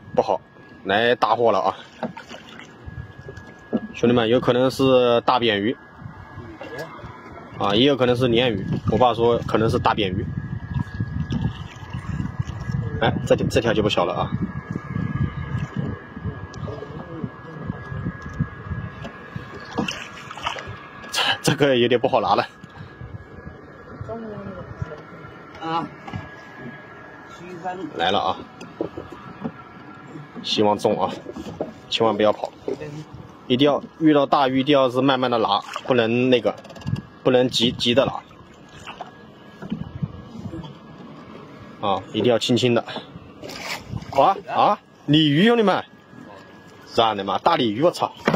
不好，来大货了啊！兄弟们，有可能是大扁鱼啊，也有可能是鲶鱼。我爸说可能是大扁鱼。哎，这条就不小了啊！这个有点不好拿了。 啊， 来了啊！希望中啊！千万不要跑，一定要遇到大鱼，一定要是慢慢的拿，不能那个，不能急的拿。啊，一定要轻轻的。啊，鲤鱼，兄弟们！这样的嘛，大鲤鱼，我操！